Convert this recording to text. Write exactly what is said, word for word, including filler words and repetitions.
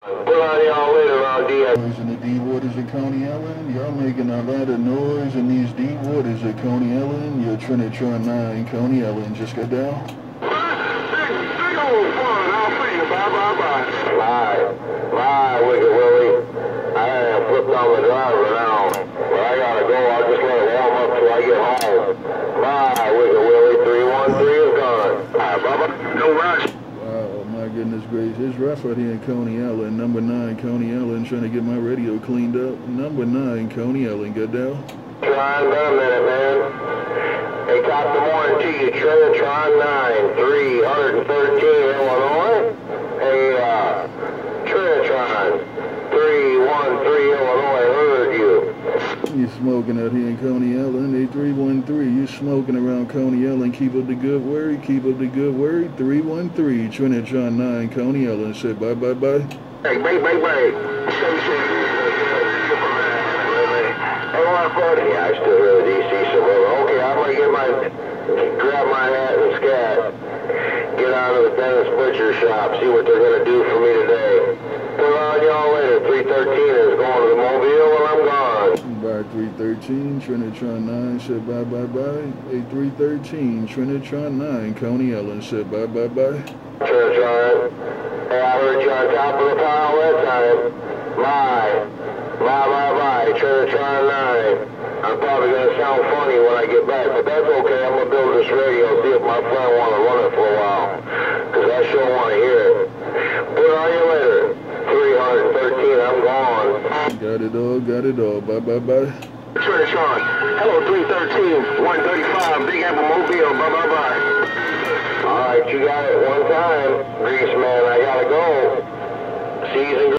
Put on y'all later on D S. In the deep waters of Coney Island, y'all making a lot of noise in these deep waters of Coney Island. Your Trinitron nine, Coney Island, just got down. Big, big old fun. I'll see you. Bye, bye, bye. Bye. Bye, Wicked Willie. I am flipped on the driver now, but I gotta go. I'll just let it warm up till I get home. Bye, Wicked Willie. three one three is gone. Bye, Bubba. No rush. Wow, my goodness gracious. It's rough out here in Coney Island. Number nine, Coney Island, trying to get my radio cleaned up. Number nine, Coney Island, good down. Trying been a minute, man. Hey, top of the morning to you, Trinitron nine, three thirteen, Illinois. Hey, uh, Trinitron, three one three, Illinois, heard you. You smoking out here in Coney Island. Hey, three one three, you smoking around Coney Island. Keep up the good word, keep up the good word. three one three, Trinitron nine, Coney Island. Say bye, bye, bye. Hey, bye, bye, bye. Yeah, I still hear the D C suburban. Okay, I'm gonna get my, grab my hat and scat, get out of the Dennis Butcher shop, see what they're gonna do for me today. Put on y'all later. three thirteen is going to the Mobile and I'm gone. Bye, three thirteen, Trinitron nine, said bye, bye, bye. Hey, three thirteen, Trinitron nine, Coney Island, said bye, bye, bye. Trinitron, hey, I heard you on top of the pile that time. Bye. Bye, bye, bye, Trinitron nine. I'm probably going to sound funny when I get back, but that's okay. I'm going to build this radio, see if my friend want to run it for a while, because I sure want to hear it. Put on you later. three thirteen, I'm gone. Got it all, got it all. Bye, bye, bye. Trinitron, hello, three thirteen, one thirty-five, Big Apple Mobile, bye, bye, bye. All right, you got it one time. Grease man, I got to go.